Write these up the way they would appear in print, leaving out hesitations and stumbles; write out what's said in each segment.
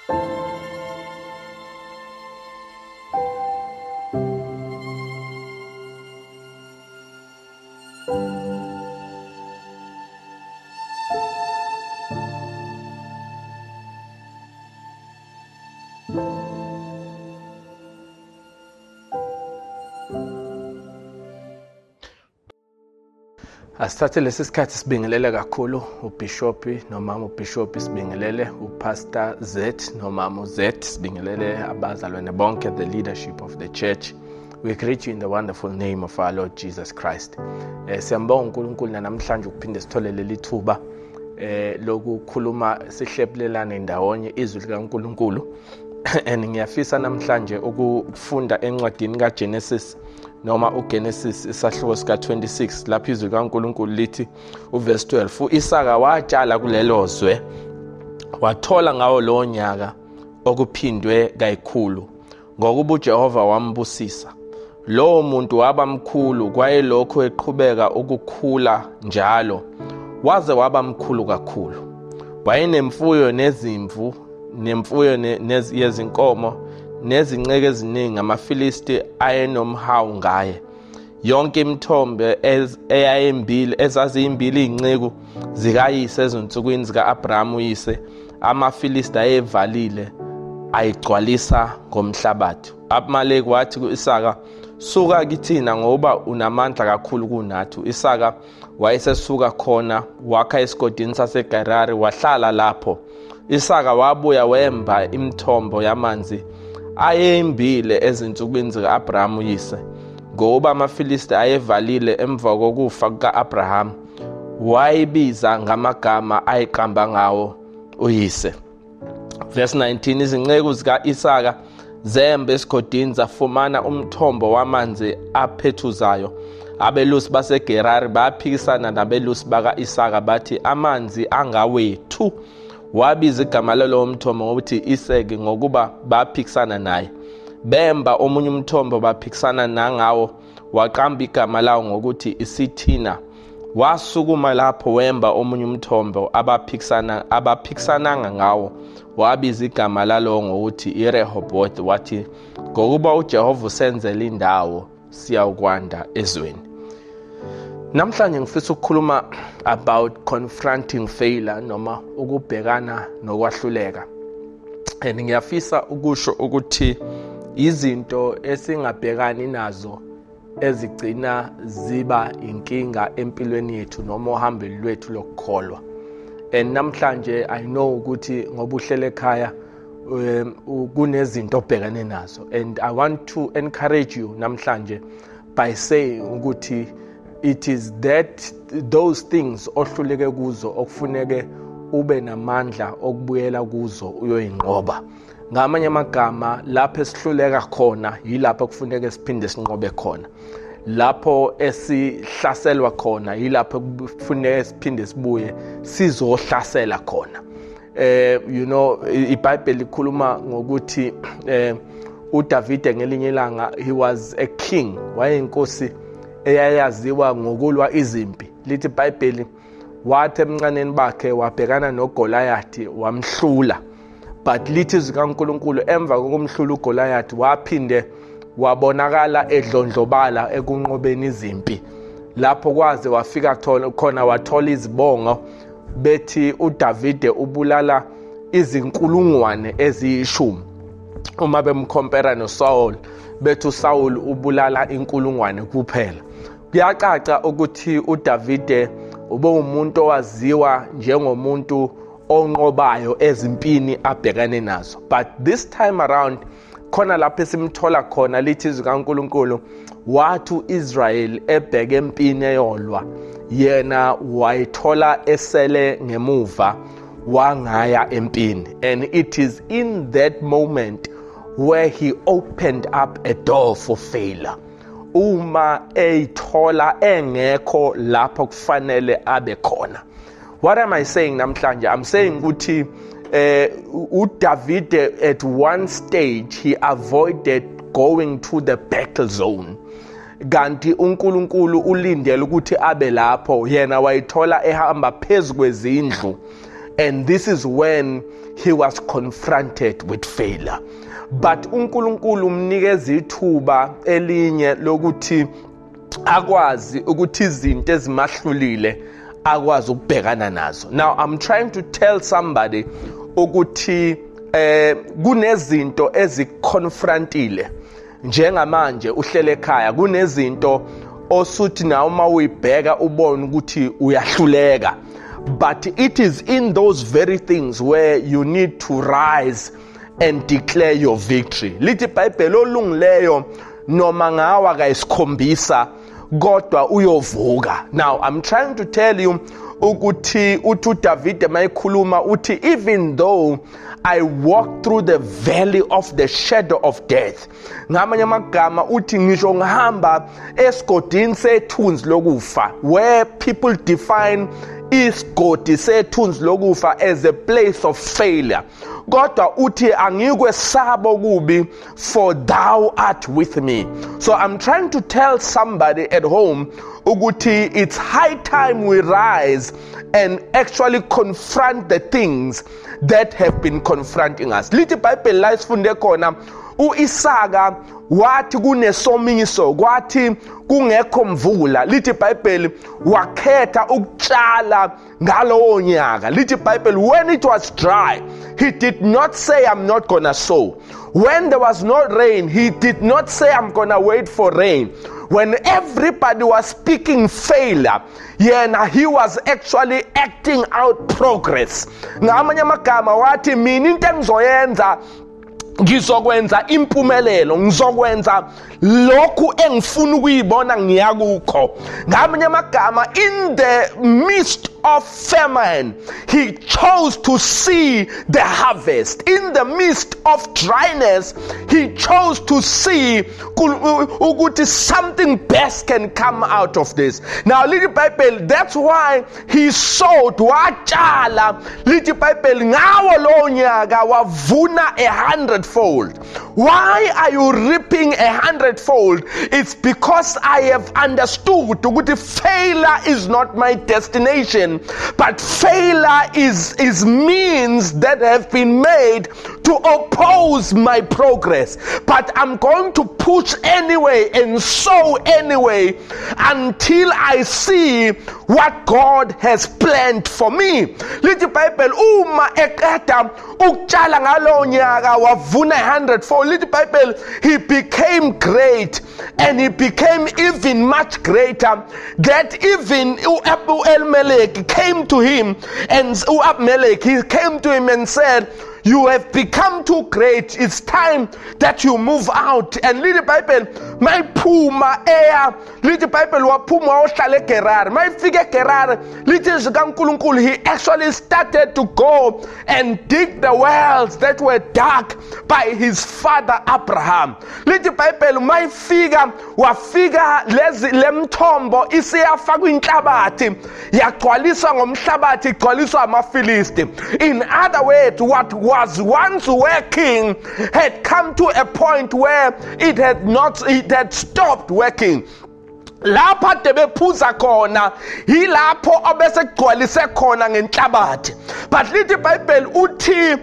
Asithathe lesi sikhathi sibingelele kakhulu uBishop nomama uBishop, sibingelele uPastor Z nomama uZ, sibingelele abazalwane bonke, the leadership of the church. We greet you in the wonderful name of our Lord Jesus Christ. Siyambonga uNkulunkulu namhlanje ukuphinde sithole leli thuba lokukhuluma sihlephulelane ndawonye izwi likaNkulunkulu. And ngiyafisa namhlanje ukufunda encwadini kaGenesis noma uGenesis isahluko sika 26 lapho izwi likaNkulunkulu lithi uverse 12, uIsaka watshala kulelo zwe wathola ngawo lo nyaka okuphindwe kayikhulu ngokuba uJehova wambusisa. Lo muntu waba mkhulu kwayelokho eqhubeka ukukhula njalo waze waba mkhulu kakhulu. Wayenemfuyo nezimvu nemfuyo yezinkomo nezinceke eziningi, amaFilisti ayenomhawu ngaye. Yonke imithombe ezaziyimbili inceku zikayise ezinsukwini zika-Abrahama uyise, amaFilisti ayevalile ayigcwalisa ngomhlabathi. Abimeleki wathi ku-Isaka, suka kithina ngoba unamandla kakhulu kunathi. Isaka wayesesuka khona wakha esigodini saseGerari wahlala lapho. Isaka wabuya wemba imithombo yamanzi ayeyimbile ezinsukwini zika-Abrahama uyise, ngoba amaFilisti ayevalile emva kokufa kuka-Abrahama. Wayibiza ngamagama ayiqamba ngawo uyise. Verse 19, izinceku zika-Isaka zemba esigodini zafumana umthombo wamanzi aphethuzayo. Abelusi baseGerari baphikisana nabelusi baka-Isaka bathi, amanzi angawethu. Wabiza igama lalo mthombo ngokuthi Iseki, ngokuba baphikisana naye. Bemba omunye umthombo baphikisana nangawo, waqamba igama lawo ngokuthi Isithina. Wasukuma lapho wemba omunye umthombo abaphikisananga ngawo, wabiza igama lalo ngokuthi iRehoboth, wathi ngokuba uJehova usenzele indawo siyakwanda ezweni. Namhlanje ngifisa ukukhuluma about confronting failure noma ukubhekana nokwahluleka. And ngiyafisa ukusho ukuthi izinto esingabhekani nazo ezigcina ziba inkinga empilweni yethu noma ohambeni lwethu lokukholwa. And namhlanje I know ukuthi ngoba uhlele ekhaya kunezinto obhekane nazo, and I want to encourage you namhlanje by saying ukuthi it is those things ohluleke kuzo okufuneke ube namandla okubuyela kuzo uyoyinqoba. Ngamanye amagama, lapho esihluleka khona yilapho kufuneka siphinde sinqobe khona. Lapho esihlaselwa khona yilapho kufuneka siphinde sibuye sizohlasela khona. You know, iBhayibheli likhuluma ngokuthi uDavide ngelinye ilanga he was a king, wayeyinkosi eyayaziwa ngokulwa izimpi. Lithi iBhayibheli wathi emncaneni bakhe wabhekana noGoliathi wamhlula. But lithi izwi likaNkulunkulu emva kokumhlula uGoliathi waphinde wabonakala edlondlobala ekunqobeni izimpi. Lapho kwaze wafika khona wathola izibongo bethi uDavide ubulala izinkulungwane eziyishumi. Uma bemkompara noSaul bethi uSaul ubulala inkulungwane kuphela. Kuyacaca ukuthi uDavide ube umuntu owaziwa njengomuntu onqobayo ezimpini abhekane nazo. But this time around khona lapho esimthola khona lithi izwi likaNkulunkulu wathi uIsrael ebheke empini eyolwa, yena wayithola esele ngemuva wangaya empini. And it is in that moment where he opened up a door for failure. Uma eyithola engekho lapho kufanele abe khona. What am I saying namhlanje? I'm saying ukuthi uDavide at one stage he avoided going to the battle zone. Kanti uNkulunkulu ulindele ukuthi abe lapho, yena wayithola ehamba phezulu kwezindlu And this is when he was confronted with failure. But uNkulunkulu umnikeza ithuba elinye lokuthi akwazi ukuthi izinto ezimahlulile akwazi ukubhekana nazo. Now I'm trying to tell somebody ukuthi kunezinto ezikonfrontile njengamanje uhlele ekhaya, kunezinto osuthi na uma uyibheka ubone ukuthi uyahluleka. But it is in those very things where you need to rise and declare your victory. Lithi iBhayibheli olungileyo noma ngawa kayisikhombisa kodwa uyovuka. Now I'm trying to tell you ukuthi uthi David mayikhuluma uthi even though I walk through the valley of the shadow of death, ngamanye amagama uthi ngisho ngihamba esigodini sethunzi lokufa, where people define isigodi sethunzi lokufa as a place of failure, kodwa uthi angikwesaba kubi, for thou art with me. So I'm trying to tell somebody at home ukuthi it's high time we rise and actually confront the things that have been confronting us. Lithi iBhayibheli la sifunde khona uIsaka wathi kunesomiso, kwathi kungekho mvula, lithi iBhayibheli wakhetha ukutshala ngalowo nyaka. Lithi iBhayibheli when it was dry, he did not say I'm not gonna sow. When there was no rain, he did not say I'm gonna wait for rain. When everybody was speaking failure, he was actually acting out progress. Ngamanye amagama wathi mina into engizoyenza ngizokwenza impumelelo, ngizokwenza lokhu engifuna ukuyibona ngiyakukho. Ngamanye amagama, in the midst of famine, he chose to see the harvest. In the midst of dryness, he chose to see ukuthi something best can come out of this. Now, lithi iBhayibheli, that's why he sowed, watshala. Lithi iBhayibheli ngawo lo nyaka wavuna 100-fold. Why are you reaping 100-fold? It's because I have understood ukuthi failure is not my destination, but failure is means that have been made to oppose my progress. But I'm going to push anyway and sow anyway until I see what God has planned for me. Lithi iBhayibheli uma eqeda ukutshala ngalo nyaka wavuna 100-fold, lithi iBhayibheli he became great, and he became even much greater, that even Elimelech came to him, and Abimelech, he came to him and said, you have become too great. It's time that you move out. And lithi iBhayibheli mayiphuma eya, lithi iBhayibheli waphuma ohlala eGerar, mayifika eGerar, lithi izwi kaNkulunkulu, he actually started to go and dig the wells that were dug by his father Abraham. Lithi iBhayibheli mayifika wafika lemthombo isiyafakwa inhlabathi, yagcwaliswa ngomhlabathi, igcwaliswa amaFilisti. In other words, what was once working had come to a point where it had stopped working. Lapha debephuza khona yilapho obese kugcwalise khona ngenhlabathi. But lithi iBhayibheli uthi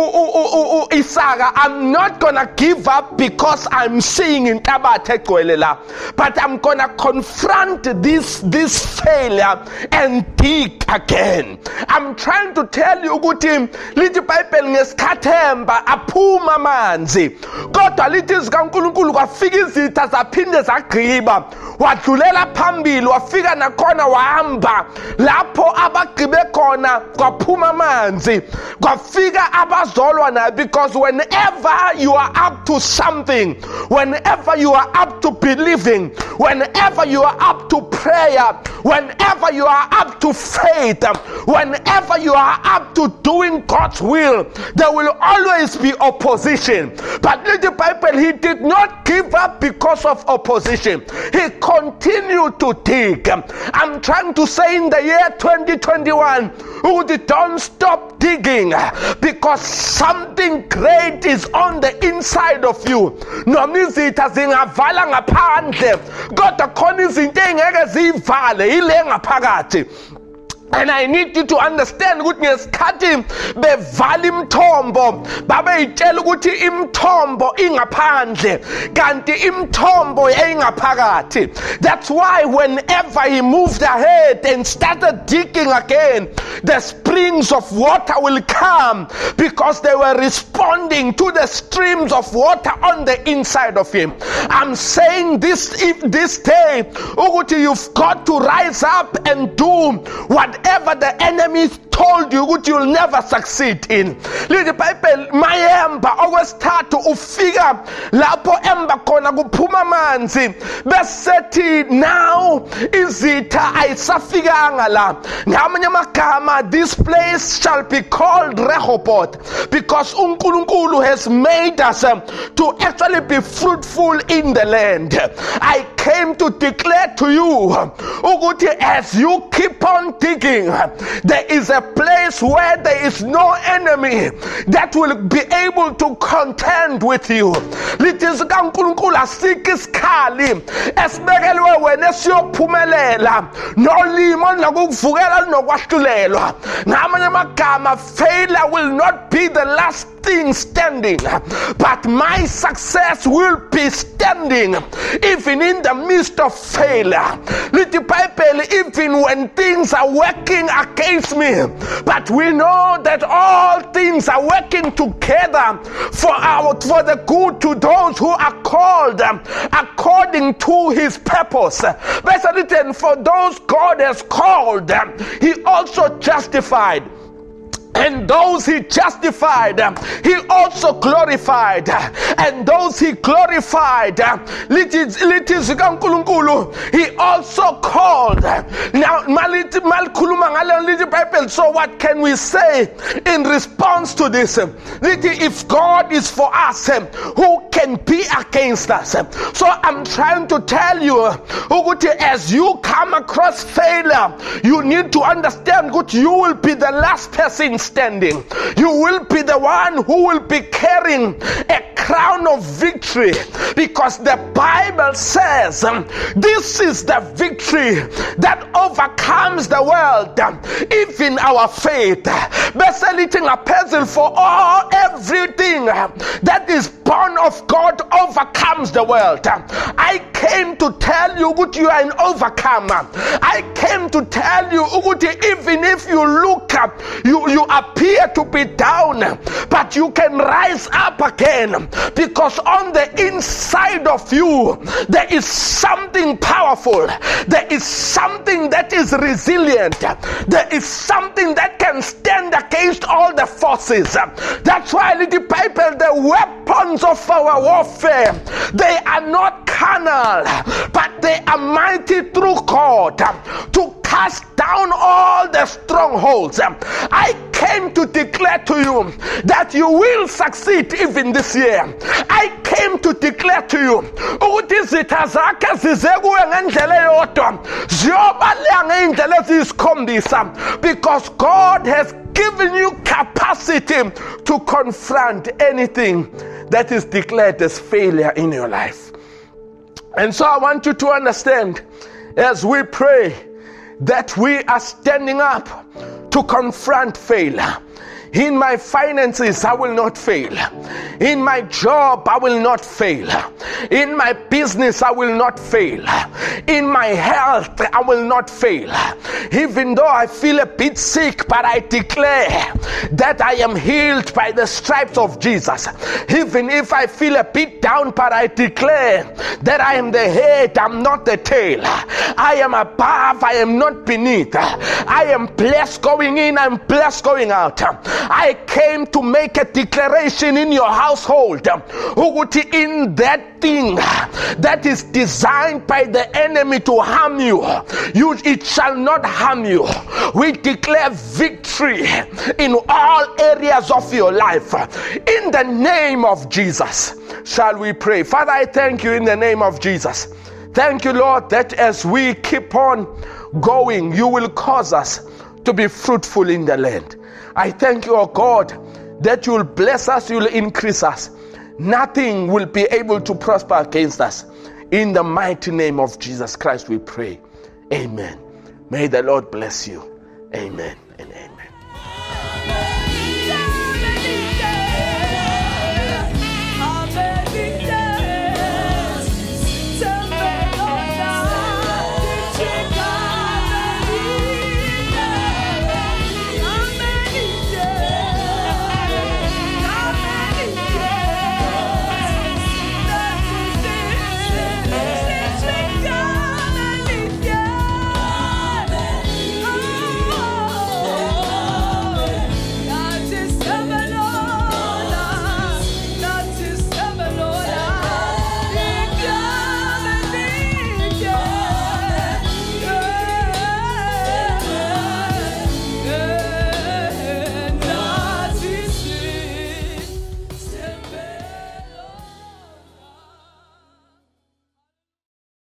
Isaka, I'm not gonna give up because I'm seeing inhlabathi egcwele la, but I'm gonna confront this failure and dig again. I'm trying to tell you ukuthi lithi iBhayibheli ngesikhathemba aphuma amanzi, kodwa lithi izwi kaNkulunkulu kwafika izitha zaphinde zagqiba, wadlulela phambili wafika nakhona wahamba lapho abagqibe khona kwaphuma amanzi, kwafika abazolwa naye. Because whenever you are up to something, whenever you are up to believing, whenever you are up to prayer, whenever you are up to faith, whenever you are up to doing God's will, there will always be opposition. But the Bible, he did not give up because of opposition. He continued to dig. I'm trying to say in the year 2021, don't stop digging, because something great is on the inside of you. Noma izitha zingavala ngaphandle, kodwa khona izinto engeke zivale ile ngaphakathi. And I need you to understand ukuthi ngesikhathi bevala imthombo babeyitshela ukuthi imthombo ingaphandle kanti imthombo yayingaphakathi. That's why whenever he moved ahead and started digging again, the springs of water will come because they were responding to the streams of water on the inside of him. I'm saying this day ukuthi you've got to rise up and do whatever the enemy told you ukuthi you'll never succeed in. Lithi Bible mayemba okwesithathu ufika lapho emba khona kuphuma amanzi besethi now izitha ayisafikanga la. Ngamanye amagama, this place shall be called Rehoboth because uNkulunkulu has made us to actually be fruitful in the land. I came to declare to you ukuthi as you keep on digging, there is a place where there is no enemy that will be able to contend with you. Lithi sikaNkulunkulu asikho isikhali esibekelwe wena esiyophumelela nolimo nakuvukela nokwahlulelwa. Ngamanye amagama, failure will not be the last thing standing, but my success will be standing even in the midst of failure. Little Bible, even when things are working against me, but we know that all things are working together for the good to those who are called according to his purpose. Basically, for those God has called, he also justified. And those he justified, he also glorified. And those he glorified, he also called. Now, so what can we say in response to this? If God is for us, who can be against us? So I'm trying to tell you, as you come across failure, you need to understand that you will be the last person standing. You will be the one who will be carrying a crown of victory, because the Bible says this is the victory that overcomes the world, even our faith. Basically, a puzzle for everything that is born of God overcomes the world. I came to tell you that you are an overcomer. I came to tell you that even if you look up, you appear to be down, but you can rise up again, because on the inside of you there is something powerful. There is something that is resilient. There is something that can stand against all the forces. That's why the Bible, the weapons of our warfare, they are not carnal, but they are mighty through God to cast down all the strongholds. I came to declare to you that you will succeed even this year. I came to declare to you because God has given you capacity to confront anything that is declared as failure in your life. And so I want you to understand, as we pray, that we are standing up to confront failure. In my finances, I will not fail. In my job, I will not fail. In my business, I will not fail. In my health, I will not fail. Even though I feel a bit sick, but I declare that I am healed by the stripes of Jesus. Even if I feel a bit down, but I declare that I am the head, I'm not the tail. I am above, I am not beneath. I am blessed going in, I'm blessed going out. I came to make a declaration in your household. In that thing that is designed by the enemy to harm you, it shall not harm you. We declare victory in all areas of your life. In the name of Jesus, shall we pray? Father, I thank you in the name of Jesus. Thank you, Lord, that as we keep on going, you will cause us to be fruitful in the land. I thank you, oh God, that you will bless us, you will increase us. Nothing will be able to prosper against us. In the mighty name of Jesus Christ we pray. Amen. May the Lord bless you. Amen and amen.